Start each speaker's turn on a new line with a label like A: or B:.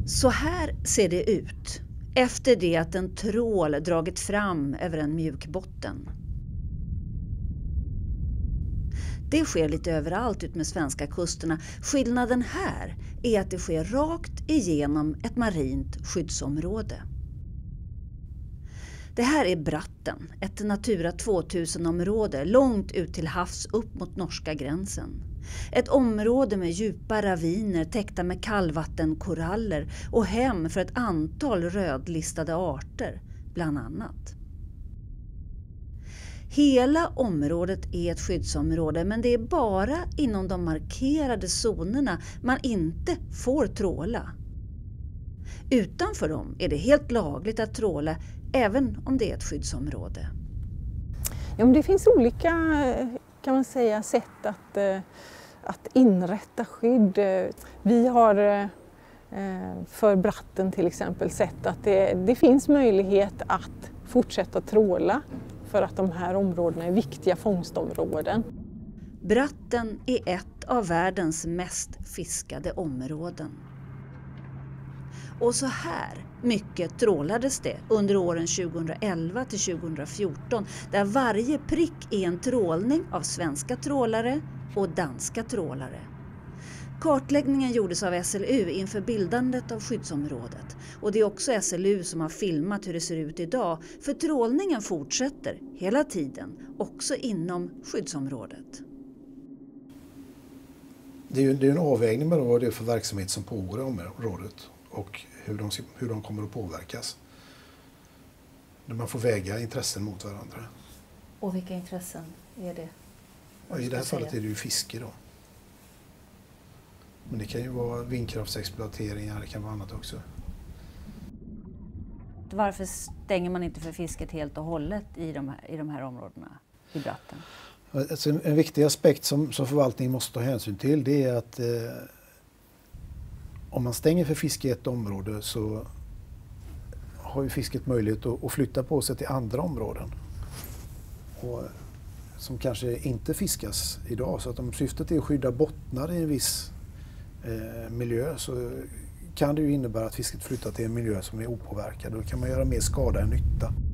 A: Så här ser det ut efter det att en trål dragit fram över en mjuk botten. Det sker lite överallt ut med svenska kusterna. Skillnaden här är att det sker rakt igenom ett marint skyddsområde. Det här är Bratten, ett Natura 2000-område långt ut till havs upp mot norska gränsen. Ett område med djupa raviner täckta med kallvattenkoraller och hem för ett antal rödlistade arter, bland annat. Hela området är ett skyddsområde, men det är bara inom de markerade zonerna man inte får tråla. Utanför dem är det helt lagligt att tråla, även om det är ett skyddsområde.
B: Ja, men det finns olika, kan man säga, sätt att inrätta skydd. Vi har för Bratten till exempel sett att det finns möjlighet att fortsätta tråla för att de här områdena är viktiga fångstområden.
A: Bratten är ett av världens mest fiskade områden. Och så här mycket trålades det under åren 2011 till 2014, där varje prick är en trålning av svenska trålare och danska trålare. Kartläggningen gjordes av SLU inför bildandet av skyddsområdet, och det är också SLU som har filmat hur det ser ut idag, för trålningen fortsätter hela tiden, också inom skyddsområdet.
C: Det är en avvägning med vad det är för verksamhet som pågår i området och hur de kommer att påverkas. När man får väga intressen mot varandra.
A: Och vilka intressen är det?
C: Ja, i det här fallet är det ju fiske då. Men det kan ju vara vindkraftsexploateringar, det kan vara annat också.
A: Varför stänger man inte för fisket helt och hållet i de här områdena i Bratten?
C: Alltså en viktig aspekt som förvaltningen måste ta hänsyn till, det är att om man stänger för fiske i ett område så har ju fisket möjlighet att flytta på sig till andra områden och som kanske inte fiskas idag. Så att om syftet är att skydda bottnar i en viss miljö, så kan det ju innebära att fisket flyttar till en miljö som är opåverkad. Då kan man göra mer skada än nytta.